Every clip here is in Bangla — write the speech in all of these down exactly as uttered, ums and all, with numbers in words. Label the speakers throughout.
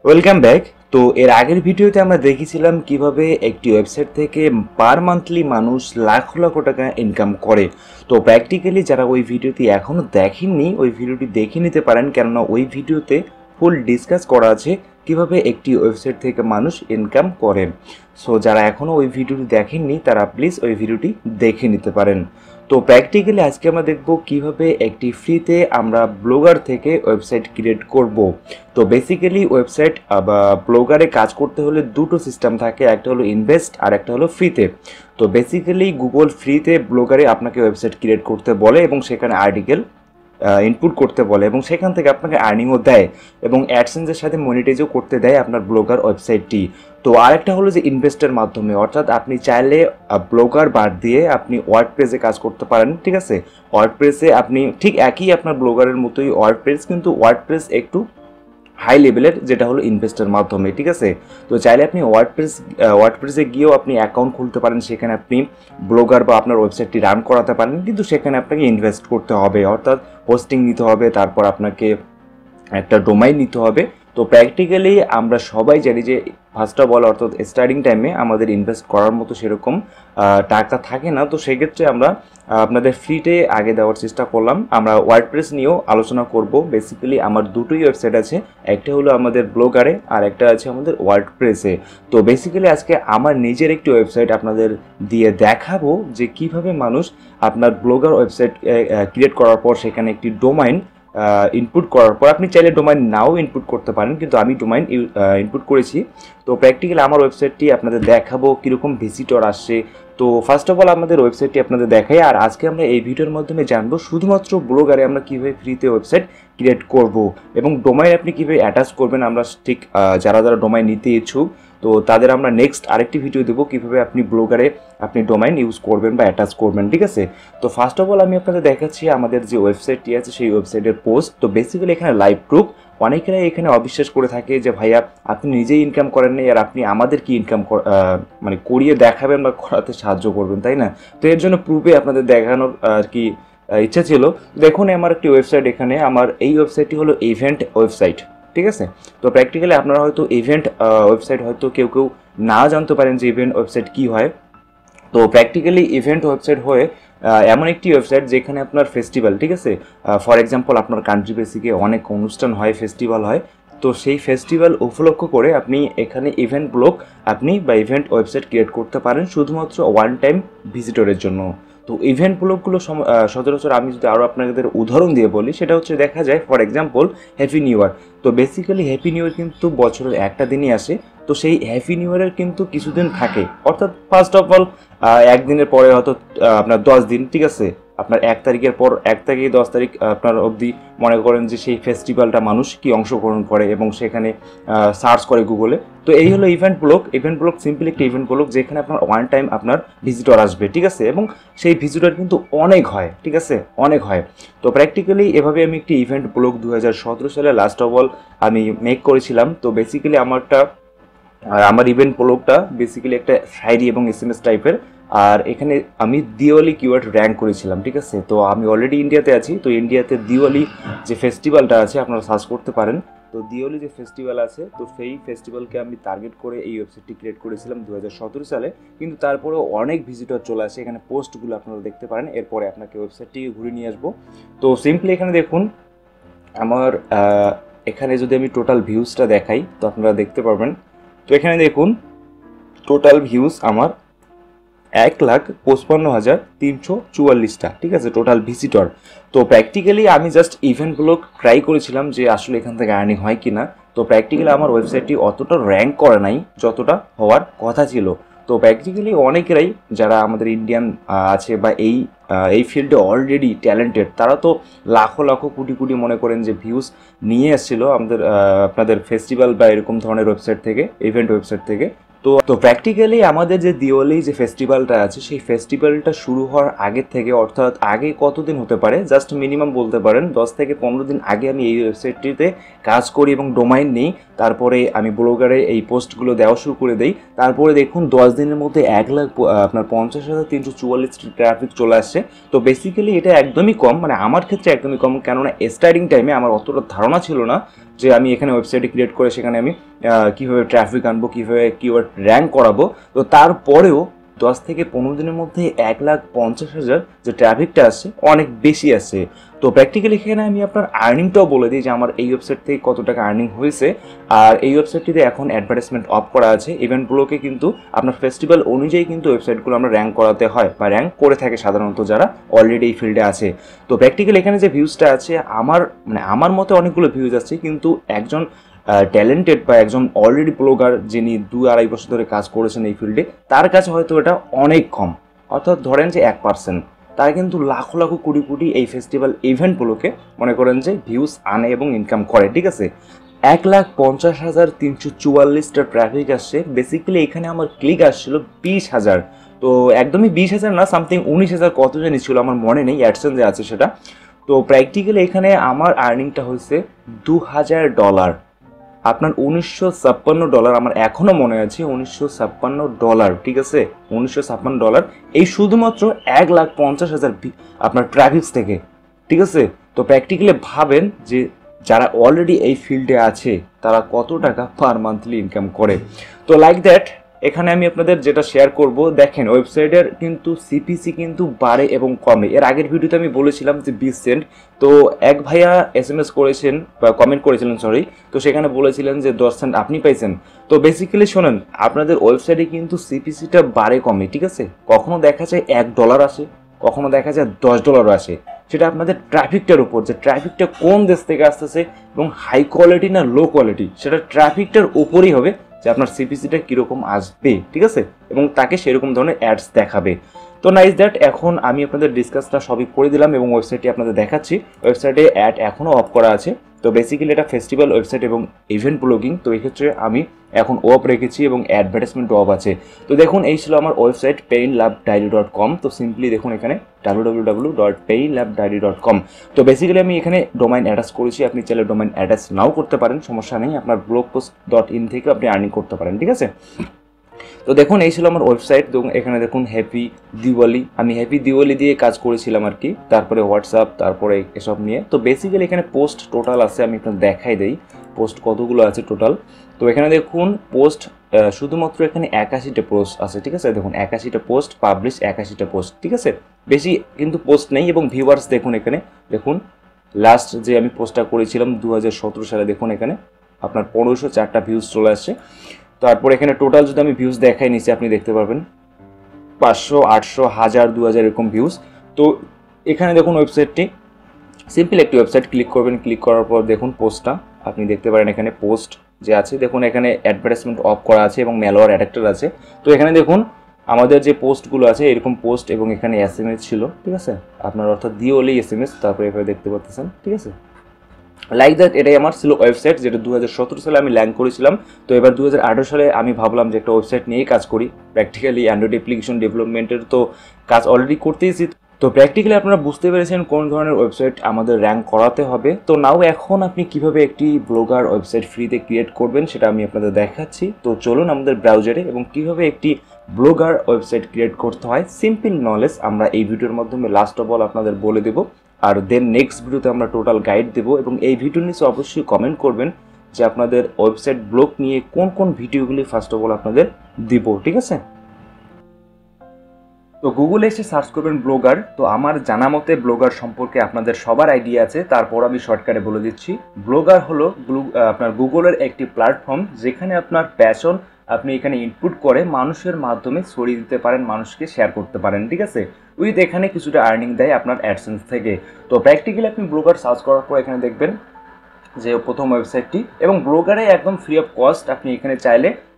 Speaker 1: Welcome back. তো এর আগের ভিডিওতে আমরা দেখেছিলাম কিভাবে একটি ওয়েবসাইট থেকে পার মান্থলি মানুষ লাখ লক্ষ টাকা ইনকাম করে। তো প্র্যাকটিক্যালি যারা ওই ভিডিওটি এখনও দেখেননি ওই ভিডিওটি দেখে নিতে পারেন, কেননা ওই ভিডিওতে ফুল ডিসকাস করা আছে কিভাবে একটি ওয়েবসাইট থেকে মানুষ ইনকাম করে। সো যারা এখনও ওই ভিডিওটি দেখেননি তারা প্লিজ ওই ভিডিওটি দেখে নিতে পারেন। তো প্র্যাকটিক্যালি আজকে আমরা দেখব কিভাবে একটি ফ্রিতে আমরা ব্লগার থেকে ওয়েবসাইট ক্রিয়েট করব। তো বেসিক্যালি ওয়েবসাইট বা ব্লগারে কাজ করতে হলে দুটো সিস্টেম থাকে, একটা হলো ইনভেস্ট আর একটা হলো ফ্রিতে। তো বেসিক্যালি গুগল ফ্রিতে ব্লগারে আপনাকে ওয়েবসাইট ক্রিয়েট করতে বলে এবং সেখানে আর্টিকেল ইনপুট করতে বলে এবং সেখান থেকে আপনাকে আর্নিংও দেয় এবং অ্যাডসেন্সের সাথে মনিটাইজও করতে দেয় আপনার ব্লগার ওয়েবসাইটটি। তো আরেকটা হলো যে ইনভেস্টের মাধ্যমে, অর্থাৎ আপনি চাইলে ব্লগার বাদ দিয়ে আপনি ওয়ার্ডপ্রেসে কাজ করতে পারেন। ঠিক আছে, ওয়ার্ডপ্রেসে আপনি ঠিক একই আপনার ব্লগারের মতোই ওয়ার্ডপ্রেস, কিন্তু ওয়ার্ডপ্রেস একটু হাই লেভেলের, যেটা হলো ইনভেস্টের মাধ্যমে। ঠিক আছে, তো চাইলে আপনি ওয়ার্ডপ্রেস ওয়ার্ডপ্রেসে গিয়েও আপনি অ্যাকাউন্ট খুলতে পারেন, সেখানে আপনি ব্লগার বা আপনার ওয়েবসাইটটি রান করাতে পারেন, কিন্তু সেখানে আপনাকে ইনভেস্ট করতে হবে, অর্থাৎ হোস্টিং নিতে হবে, তারপর আপনাকে একটা ডোমাইন নিতে হবে। তো প্র্যাকটিক্যালি আমরা সবাই জানি যে ফার্স্ট অফ অল অর্থাৎ স্টার্টিং টাইমে আমাদের ইনভেস্ট করার মতো সেরকম টাকা থাকে না। তো সেক্ষেত্রে আমরা আপনাদের ফ্রিতে আগে দেওয়ার চেষ্টা করলাম। আমরা ওয়ার্ডপ্রেস নিয়েও আলোচনা করব। বেসিক্যালি আমার দুটোই ওয়েবসাইট আছে, একটা হলো আমাদের ব্লগারে আর একটা আছে আমাদের ওয়ার্ডপ্রেসে। তো বেসিক্যালি আজকে আমার নিজের একটি ওয়েবসাইট আপনাদের দিয়ে দেখাবো যে কিভাবে মানুষ আপনার ব্লগার ওয়েবসাইট ক্রিয়েট করার পর সেখানে একটি ডোমাইন ইনপুট করার পর, আপনি চাইলে ডোমাইন নাও ইনপুট করতে পারেন, কিন্তু আমি ডোমাইন ইনপুট করেছি। তো প্র্যাকটিক্যালি আমার ওয়েবসাইটটি আপনাদের দেখাবো কীরকম ভিজিটর আসছে। তো ফার্স্ট অফ অল আমাদের ওয়েবসাইটটি আপনাদের দেখাই, আর আজকে আমরা এই ভিডিওর মাধ্যমে জানবো শুধুমাত্র ব্লগারে আমরা কীভাবে ফ্রিতে ওয়েবসাইট ক্রিয়েট করব এবং ডোমাইন আপনি কীভাবে অ্যাটাচ করবেন। আমরা ঠিক যারা যারা ডোমাইন নিতে ইচ্ছুক তো তাদের আমরা নেক্সট আরেকটি ভিডিও দেবো কীভাবে আপনি ব্লগারে আপনি ডোমাইন ইউজ করবেন বা অ্যাটাচ করবেন। ঠিক আছে, তো ফার্স্ট অফ অল আমি আপনাদের দেখাচ্ছি আমাদের যে ওয়েবসাইটটি আছে সেই ওয়েবসাইটের পোস্ট। তো বেসিক্যালি এখানে লাইভ প্রুফ, অনেকেরাই এখানে অবিশ্বাস করে থাকে যে ভাইয়া আপনি নিজেই ইনকাম করেন না, আর আপনি আমাদের কি ইনকাম মানে করিয়ে দেখাবেন বা করাতে সাহায্য করবেন, তাই না? তো এর জন্য প্রুফে আপনাদের দেখানোর আর কি ইচ্ছা ছিল। দেখুন আমার একটি ওয়েবসাইট, এখানে আমার এই ওয়েবসাইটটি হলো ইভেন্ট ওয়েবসাইট। ঠিক আছে, তো প্র্যাকটিক্যালি আপনারা হয়তো ইভেন্ট ওয়েবসাইট হয়তো কেউ কেউ না জানতে পারেন যে ইভেন্ট ওয়েবসাইট কী হয়। তো প্র্যাকটিক্যালি ইভেন্ট ওয়েবসাইট হয়ে এমন একটি ওয়েবসাইট যেখানে আপনার ফেস্টিভ্যাল, ঠিক আছে, ফর এক্সাম্পল আপনার কান্ট্রি বেসিকে অনেক অনুষ্ঠান হয়, ফেস্টিভ্যাল হয়, তো সেই ফেস্টিভ্যাল উপলক্ষ করে আপনি এখানে ইভেন্ট ব্লগ আপনি বা ইভেন্ট ওয়েবসাইট ক্রিয়েট করতে পারেন শুধুমাত্র ওয়ান টাইম ভিজিটরের জন্য। তো ইভেন্ট ব্লগগুলো সচরাচর আমি যদি আরও আপনাদের উদাহরণ দিয়ে বলি, সেটা হচ্ছে দেখা যায় for example happy new year. তো বেসিক্যালি হ্যাপি নিউ ইয়ার কিন্তু বছরের একটা দিনই আসে, তো সেই হ্যাপি নিউ ইয়ারের কিন্তু কিছুদিন থাকে, অর্থাৎ ফার্স্ট অফ অল একদিনের পরে হয়তো আপনার দশ দিন, ঠিক আছে, আপনার এক তারিখের পর এক তারিখ দশ তারিখ আপনার অবধি মনে করেন যে সেই ফেস্টিভ্যালটা মানুষ কি অংশগ্রহণ করে এবং সেখানে সার্চ করে গুগলে। তো এই হলো event blog. Event blog simply একটি ইভেন্ট ব্লগ যেখানে আপনার ওয়ান টাইম আপনার ভিজিটর আসবে, ঠিক আছে, এবং সেই ভিজিটর কিন্তু অনেক হয়, ঠিক আছে, অনেক হয়। তো প্র্যাকটিক্যালি এভাবে আমি একটি ইভেন্ট ব্লগ দু হাজার সতেরো সালে লাস্ট অফ অল আমি মেক করেছিলাম। তো বেসিক্যালি আমারটা আর আমার ইভেন্ট ব্লগটা বেসিক্যালি একটা শায়রি এবং এস এম এস টাইপের, আর এখানে আমি দিওয়ালি কিওয়ার্ড র্যাঙ্ক করেছিলাম। ঠিক আছে, তো আমি অলরেডি ইন্ডিয়াতে আছি, তো ইন্ডিয়াতে দিওয়ালি যে ফেস্টিভ্যালটা আছে আপনারা সার্চ করতে পারেন। তো দিওয়ালি যে ফেস্টিভ্যাল আছে, তো সেই ফেস্টিভ্যালকে আমি টার্গেট করে এই ওয়েবসাইটটি ক্রিয়েট করেছিলাম দু হাজার সতেরো সালে, কিন্তু তারপরেও অনেক ভিজিটর চলে আসে। এখানে পোস্টগুলো আপনারা দেখতে পারেন, এরপরে আপনাকে ওয়েবসাইটটিকে ঘুরে নিয়ে আসবো। তো সিম্পলি এখানে দেখুন আমার এখানে যদি আমি টোটাল ভিউজটা দেখাই তো আপনারা দেখতে পারবেন। তো এখানে দেখুন টোটাল ভিউজ আমার এক লাখ পঁচপান্ন হাজার তিনশো চুয়াল্লিশটা, ঠিক আছে, টোটাল ভিজিটর। তো প্র্যাকটিক্যালি আমি জাস্ট ইভেন্টগুলো ট্রাই করেছিলাম যে আসলে এখান থেকে আর্নিং হয় কি না। তো প্র্যাকটিক্যালি আমার ওয়েবসাইটটি অতটা র্যাঙ্ক করে নাই যতটা হওয়ার কথা ছিল। তো প্র্যাকটিক্যালি অনেকেরাই যারা আমাদের ইন্ডিয়ান আছে বা এই এই ফিল্ডে অলরেডি ট্যালেন্টেড, তারা তো লাখো লাখো কোটি কোটি মনে করেন যে ভিউজ নিয়ে এসেছিলো আমাদের আপনাদের ফেস্টিভ্যাল বা এরকম ধরনের ওয়েবসাইট থেকে, ইভেন্ট ওয়েবসাইট থেকে। তো তো প্র্যাকটিক্যালি আমাদের যে দিওয়ালি যে ফেস্টিভ্যালটা আছে সেই ফেস্টিভ্যালটা শুরু হওয়ার আগের থেকে, অর্থাৎ আগে কতদিন হতে পারে, জাস্ট মিনিমাম বলতে পারেন দশ থেকে পনেরো দিন আগে আমি এই ওয়েবসাইটটিতে কাজ করি এবং ডোমাইন নিই। তারপরে আমি ব্লগারে এই পোস্টগুলো দেওয়া শুরু করে দিই। তারপরে দেখুন দশ দিনের মধ্যে এক লাখ আপনার পঞ্চাশ হাজার তিনশো চুয়াল্লিশ ট্রাফিক চলে আসছে। তো বেসিক্যালি এটা একদমই কম, মানে আমার ক্ষেত্রে একদমই কম, কেননা স্টার্টিং টাইমে আমার অতটা ধারণা ছিল না যে আমি এখানে ওয়েবসাইটে ক্রিয়েট করে সেখানে আমি কীভাবে ট্রাফিক আনবো, কীভাবে কিওয়ার্ড র্যাঙ্ক করাবো। তো তারপরেও দশ থেকে পনেরো দিনের মধ্যে এক লাখ পঞ্চাশ হাজার যে ট্রাফিকটা আসছে অনেক বেশি আসছে। তো প্র্যাকটিক্যালি এখানে আমি আপনার আর্নিংটাও বলে দিই যে আমার এই ওয়েবসাইট থেকে কত টাকা আর্নিং হয়েছে। আর এই ওয়েবসাইটটিতে এখন অ্যাডভার্টাইজমেন্ট অফ করা আছে। ইভেন্টগুলোকে কিন্তু আপনার ফেস্টিভ্যাল অনুযায়ী কিন্তু ওয়েবসাইটগুলো আমরা র্যাঙ্ক করাতে হয় বা র্যাঙ্ক করে থাকে সাধারণত যারা অলরেডি এই ফিল্ডে আছে। তো প্র্যাকটিক্যালি এখানে যে ভিউজটা আছে আমার মানে আমার মতে অনেকগুলো ভিউজ আছে, কিন্তু একজন ট্যালেন্টেড বা একজন অলরেডি ব্লগার যিনি দু আড়াই বছর ধরে কাজ করেছেন এই ফিল্ডে, তার কাছে হয়তো এটা অনেক কম, অর্থাৎ ধরেন যে এক পার্সেন্ট। তারা কিন্তু লাখো লাখো কোটি কোটি এই ফেস্টিভ্যাল ইভেন্টগুলোকে মনে করেন যে ভিউজ আনে এবং ইনকাম করে, ঠিক আছে। এক লাখ পঞ্চাশ হাজার তিনশো চুয়াল্লিশটা ট্রাফিক আসছে। বেসিক্যালি এখানে আমার ক্লিক আসছিল বিশ হাজার, তো একদমই বিশ হাজার না, সামথিং উনিশ হাজার কত জানি ছিল, আমার মনে নেই, অ্যাডসেন্সে আছে সেটা। তো প্র্যাকটিক্যালি এখানে আমার আর্নিংটা হয়েছে দু হাজার ডলার, আপনার উনিশশো ছাপ্পান্ন ডলার, আমার এখনও মনে আছে উনিশশো ছাপ্পান্ন ডলার, ঠিক আছে, উনিশশো ছাপ্পান্ন ডলার এই শুধুমাত্র এক লাখ পঞ্চাশ হাজার আপনার ট্রাফিক্স থেকে, ঠিক আছে। তো প্র্যাকটিক্যালি ভাবেন যে যারা অলরেডি এই ফিল্ডে আছে তারা কত টাকা পার মান্থলি ইনকাম করে। তো লাইক দ্যাট এখানে আমি আপনাদের যেটা শেয়ার করব, দেখেন ওয়েবসাইটের কিন্তু সিপিসি কিন্তু বাড়ে এবং কমে। এর আগের ভিডিওতে আমি বলেছিলাম যে বিশ সেন্ট, তো এক ভাইয়া এস এম এস করেছেন বা কমেন্ট করেছিলেন সরি, তো সেখানে বলেছিলেন যে দশ সেন্ট আপনি পাইছেন। তো বেসিক্যালি শোনেন, আপনাদের ওয়েবসাইটে কিন্তু সিপিসিটা বাড়ে কমে, ঠিক আছে। কখনো দেখা যায় এক ডলার আসে, কখনো দেখা যায় দশ ডলারও আসে, সেটা আপনাদের ট্রাফিকটার উপর, যে ট্রাফিকটা কোন দেশ থেকে আসতেছে এবং হাই কোয়ালিটি না লো কোয়ালিটি, সেটা ট্রাফিকটার উপরই হবে যে আপনার সিপিসিটা কীরকম আসবে, ঠিক আছে, এবং তাকে সেরকম ধরনের অ্যাডস দেখাবে। তো নাইস দ্যাট, এখন আমি আপনাদের ডিসকাসটা সবই করে দিলাম এবং ওয়েবসাইটটি আপনাদের দেখাচ্ছি। ওয়েবসাইটে অ্যাড এখনও অফ করা আছে। তো বেসিক্যালি এটা ফেস্টিভ্যাল ওয়েবসাইট এবং ইভেন্ট ব্লগিং, তো এক্ষেত্রে আমি এখন অফ রেখেছি এবং অ্যাডভার্টাইজমেন্ট অফ আছে। তো দেখুন এই ছিল আমার website pain lab diary dot com. তো সিম্পলি দেখুন এখানে W W W dot pain lab diary dot com. তো বেসিক্যালি আমি এখানে ডোমাইন অ্যাটাচ করেছি, আপনি চাইলে ডোমাইন অ্যাটাচ নাও করতে পারেন, সমস্যা নেই, আপনার ব্লগ পোস্ট ডট ইন থেকে আপনি আর্নিং করতে পারেন, ঠিক আছে। তো দেখুন এই ছিল আমার ওয়েবসাইট। দেখুন এখানে দেখুন হ্যাপি দিওয়ালি, আমি হ্যাপি দিওয়ালি দিয়ে কাজ করেছিলাম আর কি, তারপরে হোয়াটসঅ্যাপ, তারপরে এসব নিয়ে। তো বেসিক্যালি এখানে পোস্ট টোটাল আছে, আমি আপনার দেখাই দেই পোস্ট কতগুলো আছে টোটাল। তো এখানে দেখুন পোস্ট শুধুমাত্র এখানে একাশিটা পোস্ট আছে, ঠিক আছে, দেখুন একাশিটা পোস্ট পাবলিশ, একাশিটা পোস্ট, ঠিক আছে, বেশি কিন্তু পোস্ট নেই। এবং ভিউয়ার্স দেখুন এখানে দেখুন লাস্ট যে আমি পোস্টটা করেছিলাম দু হাজার সতেরো সালে, দেখুন এখানে আপনার পনেরোশো চারটা ভিউজ চলে আসছে। তারপর এখানে টোটাল যদি আমি ভিউজ দেখাই নিচে আপনি দেখতে পারবেন পাঁচশো, আটশো, হাজার, দু হাজার এরকম ভিউজ। তো এখানে দেখুন ওয়েবসাইটটি সিম্পল একটি ওয়েবসাইট, ক্লিক করবেন, ক্লিক করার পর দেখুন পোস্টটা আপনি দেখতে পারেন এখানে পোস্ট যে আছে, দেখুন এখানে অ্যাডভার্টাইজমেন্ট অফ করা আছে এবং ম্যালওয়্যার অ্যাডাপ্টার আছে। তো এখানে দেখুন আমাদের যে পোস্টগুলো আছে এরকম পোস্ট এবং এখানে এস এম এস ছিল, ঠিক আছে, আপনার অর্থাৎ দিওয়ালি এস এম এস, তারপরে এভাবে দেখতে পাচ্ছেন, ঠিক আছে। লাইক দ্যাট এটাই আমার ছিল ওয়েবসাইট, যেটা দু হাজার সতেরো সালে আমি ল্যাঙ্ক করেছিলাম। তো এবার দু হাজার আঠারো সালে আমি ভাবলাম যে একটা ওয়েবসাইট নিয়েই কাজ করি। প্র্যাকটিক্যালি অ্যান্ড্রয়েড অ্যাপ্লিকেশন ডেভেলপমেন্টের তো কাজ অলরেডি করতেইছি। তো প্র্যাকটিক্যালি আপনারা বুঝতে পেরেছেন কোন ধরনের ওয়েবসাইট আমাদের র্যাঙ্ক করাতে হবে। তো নাও এখন আপনি কিভাবে একটি ব্লগার ওয়েবসাইট ফ্রিতে ক্রিয়েট করবেন সেটা আমি আপনাদের দেখাচ্ছি। তো চলুন আমাদের ব্রাউজারে, এবং কিভাবে একটি ব্লগার ওয়েবসাইট ক্রিয়েট করতে হয় সিম্পল নলেজ আমরা এই ভিডিওর মাধ্যমে লাস্ট অফ অল আপনাদের বলে দেবো। আর দেন নেক্সট ভিডিওতে আমরা টোটাল গাইড দেবো, এবং এই ভিডিওর নিচে অবশ্যই কমেন্ট করবেন যে আপনাদের ওয়েবসাইট ব্লগ নিয়ে কোন কোন ভিডিওগুলি ফার্স্ট অফ অল আপনাদের দিব, ঠিক আছে। তো গুগলে এসে সার্চ করবেন ব্লগার। তো আমার জানা মতে ব্লগার সম্পর্কে আপনাদের সবার আইডিয়া আছে, তারপর আমি শর্টকাটে বলে দিচ্ছি। ব্লগার হলো আপনার গুগলের একটি প্ল্যাটফর্ম যেখানে আপনার প্যাশন আপনি এখানে ইনপুট করে মানুষের মাধ্যমে ছড়িয়ে দিতে পারেন, মানুষকে শেয়ার করতে পারেন, ঠিক আছে, উইথ এখানে কিছুটা আর্নিং দেয় আপনার অ্যাডসেন্স থেকে। তো প্র্যাকটিক্যালি আপনি ব্লগার সার্চ করার পর এখানে দেখবেন যে প্রথম ওয়েবসাইটটি, এবং ব্লগারে একদম ফ্রি অফ কস্ট আপনি এখানে চাইলে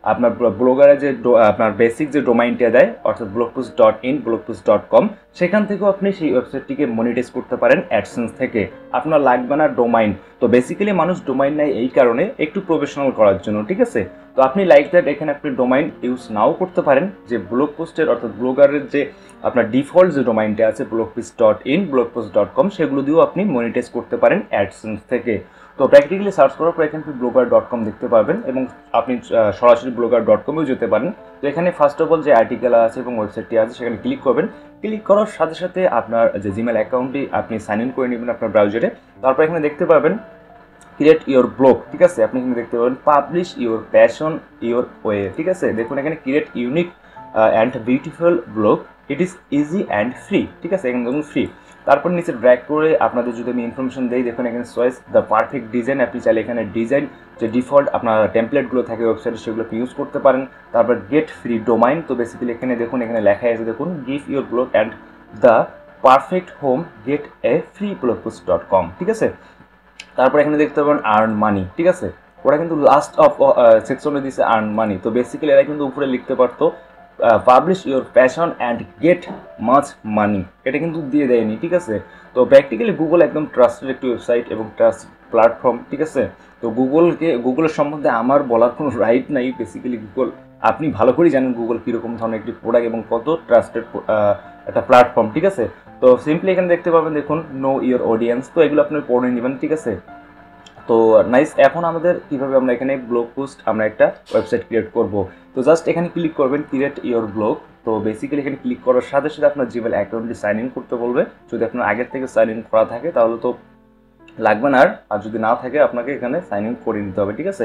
Speaker 1: আপনার ব্লগারের যে আপনার বেসিক যে ডোমাইনটা দেয় অর্থাৎ blogpost dot in blogpost dot com সেখান থেকেও আপনি সেই ওয়েবসাইটটিকে মনিটাইজ করতে পারেন অ্যাডসেন্স থেকে। আপনার লাগবে না ডোমাইন। তো বেসিক্যালি মানুষ ডোমাইন নেয় এই কারণে একটু প্রফেশনাল করার জন্য, ঠিক আছে। তো আপনি লাইক দ্যাট এখানে আপনি ডোমাইন ইউজ নাও করতে পারেন, যে ব্লগ পোস্টের অর্থাৎ ব্লগারের যে আপনার ডিফল্ট যে ডোমাইনটা আছে blogpost dot in blogpost dot com সেগুলো দিয়েও আপনি মনিটাইজ করতে পারেন অ্যাডসেন্স থেকে। তো প্র্যাকটিক্যালি সার্চ করার পর এখানে ব্লগার ডট কম দেখতে পাবেন এবং আপনি সরাসরি ব্লগার ডট কমেও যেতে পারেন। তো এখানে ফার্স্ট অফ অল যে আর্টিকেল আছে এবং ওয়েবসাইটটি আছে সেখানে ক্লিক করবেন। ক্লিক করার সাথে সাথে আপনার যে জিমেল অ্যাকাউন্টটি আপনি সাইন ইন করে নেবেন আপনার ব্রাউজারে। তারপর এখানে দেখতে পাবেন ক্রিয়েট ইউর ব্লগ, ঠিক আছে। আপনি এখানে দেখতে পাবেন publish your passion your way, ঠিক আছে। দেখুন এখানে create unique and beautiful blog, it is easy and free, ঠিক আছে। এখানে দেখুন ফ্রি। তারপর নিচে ড্র্যাগ করে আপনাদের যদি আমি ইনফরমেশন দিই, দেখুন এখানে চয়েস দ্য পারফেক্ট ডিজাইন, আপনি চাইলে এখানে ডিজাইন যে ডিফল্ট আপনার টেমপ্লেটগুলো থাকে ওয়েবসাইটে সেগুলো আপনি ইউজ করতে পারেন। তারপর গেট ফ্রি ডোমাইন, তো বেসিক্যালি এখানে দেখুন এখানে লেখা আছে দেখুন give your blog and the perfect home get a free blogpost dot com, ঠিক আছে। তারপর এখানে দেখতে পাবেন আর্ন মানি, ঠিক আছে। ওরা কিন্তু লাস্ট অফ সেকশনে দিয়েছে আর্ন মানি। তো বেসিক্যালি এরা কিন্তু উপরে লিখতে পারতো publish your passion and get much money, এটা কিন্তু দিয়ে দেয়নি, ঠিক আছে। তো প্র্যাকটিক্যালি গুগল একদম ট্রাস্টেড একটি ওয়েবসাইট এবং ট্রাস্ট প্ল্যাটফর্ম, ঠিক আছে। তো গুগলকে গুগলের সম্বন্ধে আমার বলার কোনো রাইট নাই। বেসিক্যালি গুগল আপনি ভালো করেই জানেন গুগল কীরকম ধরনের একটি প্রোডাক্ট এবং কত ট্রাস্টেড একটা প্ল্যাটফর্ম, ঠিক আছে। তো সিম্পলি এখানে দেখতে পাবেন দেখুন নো ইউর অডিয়েন্স, তো এগুলো আপনি পড়ে নেবেন, ঠিক আছে। তো নাইস। এখন আমাদের কীভাবে আমরা এখানে ব্লগ পোস্ট আমরা একটা ওয়েবসাইট ক্রিয়েট করব। তো জাস্ট এখানে ক্লিক করবেন ক্রিয়েট ইউর ব্লগ। তো বেসিক্যালি এখানে ক্লিক করার সাথে সাথে আপনার জিমেল অ্যাকাউন্টটি সাইন ইন করতে বলবে। যদি আপনার আগের থেকে সাইন ইন করা থাকে তাহলে তো লাগবে না, আর আর যদি না থাকে আপনাকে এখানে সাইন ইন করে নিতে হবে, ঠিক আছে।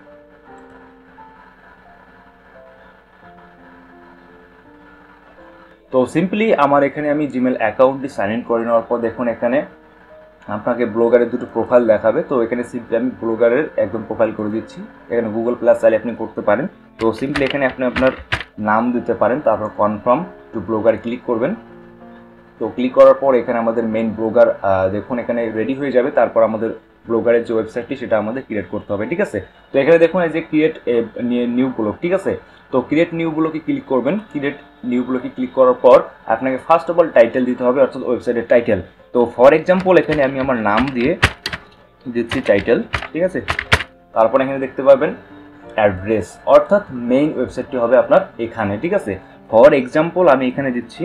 Speaker 1: তো সিম্পলি আমার এখানে আমি জিমেল অ্যাকাউন্টটি সাইন ইন করে নেওয়ার পর দেখুন এখানে আপনাকে ব্লগারের দুটো প্রোফাইল দেখাবে। তো এখানে সিম্পলি আমি ব্লগারের একদম প্রোফাইল করে দিচ্ছি। এখানে গুগল প্লাস চাইলে আপনি করতে পারেন। তো সিম্পলি এখানে আপনি আপনার নাম দিতে পারেন, তারপর কনফার্ম টু ব্লগার ক্লিক করবেন। তো ক্লিক করার পর এখানে আমাদের মেইন ব্লগার দেখুন এখানে রেডি হয়ে যাবে। তারপর আমাদের ব্লগারের যে ওয়েবসাইটটি সেটা আমাদের ক্রিয়েট করতে হবে, ঠিক আছে। তো এখানে দেখুন এই যে ক্রিয়েট নিউ ব্লগ, ঠিক আছে। তো ক্রিয়েট নিউ ব্লগে ক্লিক করবেন। ক্রিয়েট নিউ ব্লগে ক্লিক করার পর আপনাকে ফার্স্ট অফ অল টাইটেল দিতে হবে, অর্থাৎ ওয়েবসাইটের টাইটেল। তো ফর এক্সাম্পল এখানে আমি আমার নাম দিয়ে দিচ্ছি টাইটেল, ঠিক আছে। তারপর এখানে দেখতে পাবেন অ্যাড্রেস, অর্থাৎ মেইন ওয়েবসাইটটি হবে আপনার এখানে, ঠিক আছে। ফর এক্সাম্পল আমি এখানে দিচ্ছি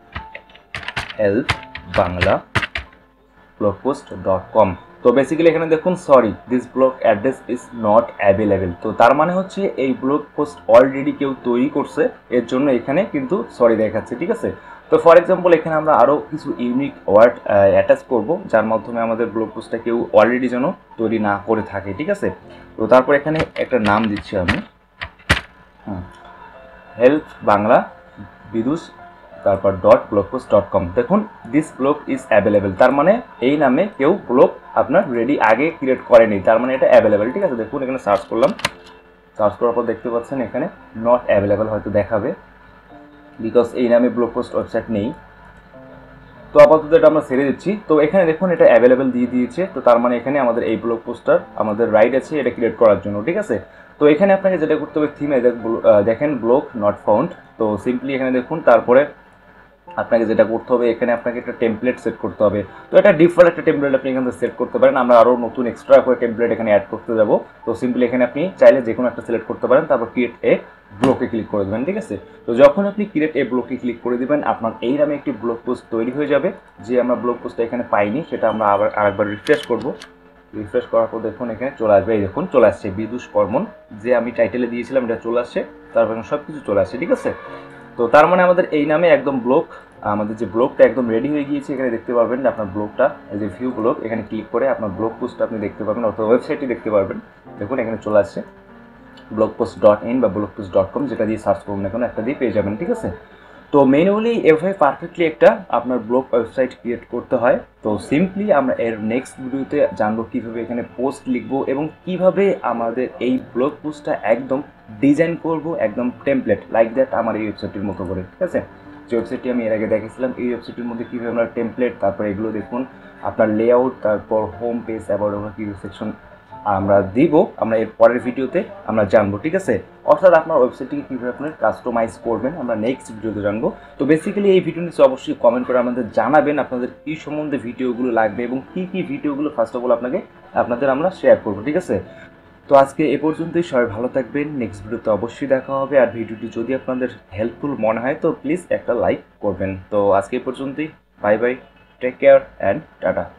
Speaker 1: help Bangla blogpost dot com. তো বেসিক্যালি এখানে দেখুন sorry this blog address is not available. তো তার মানে হচ্ছে এই ব্লগ পোস্ট অলরেডি কেউ তৈরি করছে, এর জন্য এখানে কিন্তু সরি দেখাচ্ছে, ঠিক আছে। তো ফর এক্সাম্পল এখানে আমরা আরও কিছু ইউনিক ওয়ার্ড অ্যাটাচ করব, যার মাধ্যমে আমাদের ব্লগ পোস্টটা কেউ অলরেডি যেন তৈরি না করে থাকে, ঠিক আছে। তো তারপর এখানে একটা নাম দিচ্ছি আমি, হুম হেল্প বাংলা বিদুষ তারপর ডট ব্লগপোস্ট ডট কম। দেখুন দিস ব্লগ ইজ অ্যাভেলেবেল, তার মানে এই নামে কেউ ব্লগ আপনার রেডি আগে ক্রিয়েট করেনি, তার মানে এটা অ্যাভেলেবেল, ঠিক আছে। দেখুন এখানে সার্চ করলাম, সার্চ করার পর দেখতে পাচ্ছেন এখানে নট অ্যাভেলেবেল হয়তো দেখাবে, বিকজ এই নামে ব্লগ পোস্ট ওয়েবসাইট নেই। তো আপাতত এটা আমরা ছেড়ে দিচ্ছি। তো এখানে দেখুন এটা অ্যাভেলেবেল দিয়ে দিয়েছে, তো তার মানে এখানে আমাদের এই ব্লগ পোস্টার আমাদের রাইট আছে এটা ক্রিয়েট করার জন্য, ঠিক আছে। তো এখানে আপনাকে যেটা করতে হবে থিমে দেখেন ব্লগ নট ফাউন্ড। তো সিম্পলি এখানে দেখুন তারপরে আপনাকে যেটা করতে হবে এখানে আপনাকে একটা টেমপ্লেট সেট করতে হবে। তো এটা ডিফল্ট একটা টেমপ্লেট আপনি এখানে সেট করতে পারেন, আমরা আরও নতুন এক্সট্রা করে টেমপ্লেট এখানে অ্যাড করতে যাব। তো সিম্পলি এখানে আপনি চাইলে যে কোনো একটা সিলেক্ট করতে পারেন, তারপর ক্রিয়েট এ ব্লকে ক্লিক করে দেবেন, ঠিক আছে। তো যখন আপনি ক্রিয়েট এ ব্লকে ক্লিক করে দেবেন আপনার এই নামে একটি ব্লগ পোস্ট তৈরি হয়ে যাবে। যে আমরা ব্লগ পোস্টটা এখানে পাইনি সেটা আমরা আবার আরেকবার রিফ্রেশ করব। রিফ্রেশ করার পর দেখুন এখানে চলে আসবে, এই দেখুন চলে আসছে বিদুষ বর্মন, যে আমি টাইটেলে দিয়েছিলাম এটা চলে আসছে, তারপর সব কিছু চলে আসছে, ঠিক আছে। তো তার মানে আমাদের এই নামে একদম ব্লগ আমাদের যে ব্লগটা একদম রেডি হয়ে গিয়েছে। এখানে দেখতে পারবেন আপনার ব্লগটা এই যে ভিউ ব্লগ, এখানে ক্লিক করে আপনার ব্লগ পোস্টটা আপনি দেখতে পাবেন, অথবা ওয়েবসাইটটি দেখতে পারবেন। দেখুন এখানে চলে আসছে ব্লগপোস্ট ডট ইন বা ব্লগপোস্ট ডট কম, যেটা দিয়ে সার্চ করবেন এখন একটা দিয়ে পেয়ে যাবেন, ঠিক আছে। তো ম্যানুয়ালি এভাবে পারফেক্টলি একটা আপনার ব্লগ ওয়েবসাইট ক্রিয়েট করতে হয়। তো সিম্পলি আমরা এর নেক্সট ভিডিওতে জানবো কীভাবে এখানে পোস্ট লিখবো এবং কিভাবে আমাদের এই ব্লগ পোস্টটা একদম ডিজাইন করব, একদম টেমপ্লেট লাইক দ্যাট আমার এই ওয়েবসাইটের মতো করে, ঠিক আছে। যে ওয়েবসাইটটি আমি এর আগে দেখেছিলাম এই ওয়েবসাইটের মধ্যে কীভাবে আমরা টেমপ্লেট, তারপর এগুলো দেখুন আপনার লেআউট, তারপর হোম পেজ, অ্যাবাউট কি সেকশন আমরা দিব, আমরা এর পরের ভিডিওতে আমরা জানবো, ঠিক আছে। অর্থাৎ আপনার ওয়েবসাইটটিকে কীভাবে আপনার কাস্টমাইজ করবেন আমরা নেক্সট ভিডিওতে জানবো। তো বেসিক্যালি এই ভিডিও নিচে অবশ্যই কমেন্ট করে আমাদের জানাবেন আপনাদের কী সম্বন্ধে ভিডিওগুলো লাগবে এবং কী কী ভিডিওগুলো ফার্স্ট অফ অল আপনাকে আপনাদের আমরা শেয়ার করবো, ঠিক আছে। তো আজকে এ পর্যন্তই, সবাই ভালো থাকবেন, নেক্সট ভিডিওতে অবশ্যই দেখা হবে। আর ভিডিওটি যদি আপনাদের হেল্পফুল মনে হয় তো প্লিজ একটা লাইক করবেন। তো আজকে এ পর্যন্তই, bye bye, take care and tata.